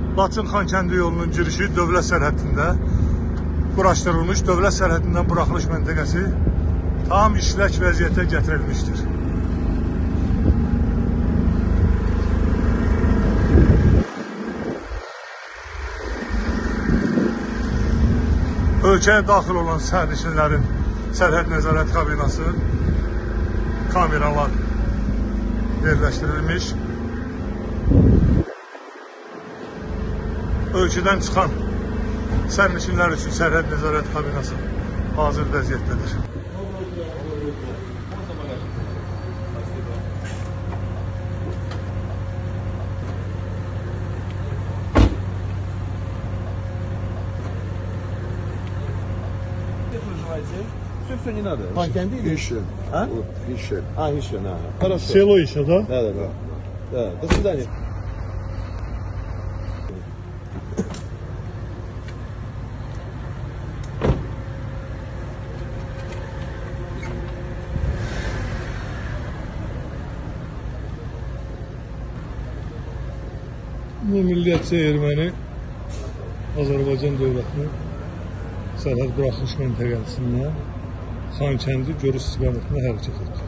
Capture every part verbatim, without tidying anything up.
Laçın-Xankəndi yolunun girişi dövlət sərhədində quraşdırılmış dövlət sərhədindən buraxılış məntəqəsi tam işlək vəziyyətə gətirilmişdir. Ölkəyə daxil olan sərnişinlərin sərhəd nəzarət kabinası kameralar yerləşdirilmiş. Ölkədən çıxan sərnişinlər üçün sərhəd nəzarət kabinası hazır vəziyyətdədir. Все не надо. Xankəndi idi. Ищем. А? Вот, ищем. А, ищем, да. Хорошо. Selo işi da. Да, да, да. Да, до свидания. Bu Milliyetçi Erməni Azərbaycan dövlətinin sərhəd buraxılış məntəqəsindən Xankəndi görüş istiqamətində hərəkət etdi.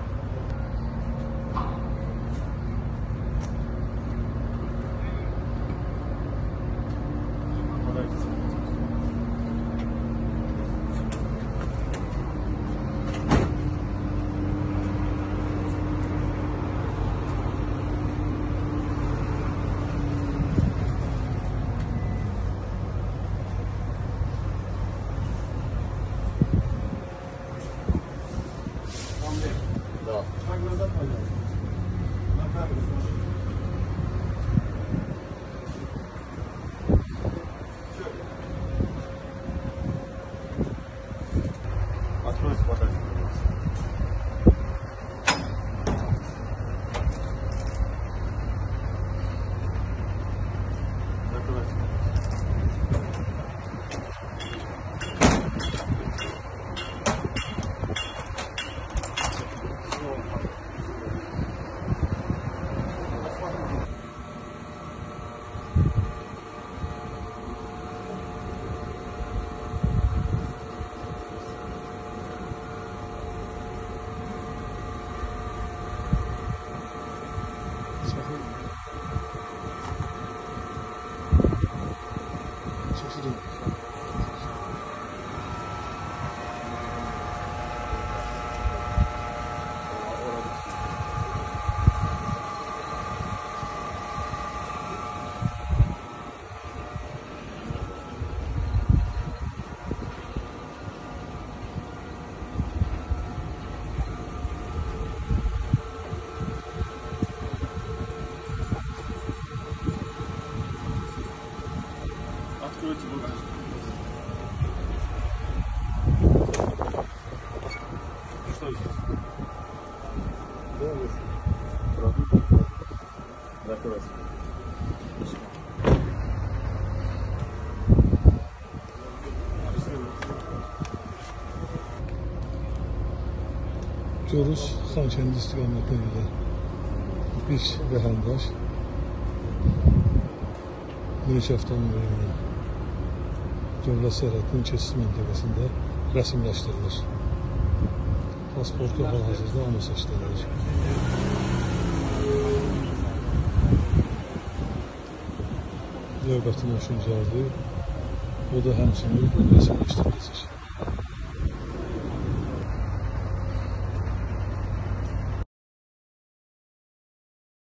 Откройся, подальше. Закройся. Откройте багажник. Что здесь? Да, здесь. Продукты. Закройся. Görüş Xankəndi istiqamətində gedən bir vətəndaş Yeniş avtomobilinin dövlət sərhədinin keçiş məntəqəsində rəsmləşdirilir. Pasportu hal-hazırda ona seçdirilir. Lövbətin hoşun gəldi, o da həmçinin rəsmləşdiriləcək.